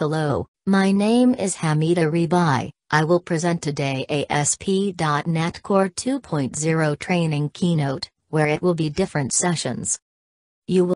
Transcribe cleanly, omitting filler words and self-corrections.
Hello, my name is Hamida Ribai. I will present today ASP.NET Core 2.0 Training Keynote, where it will be different sessions. You will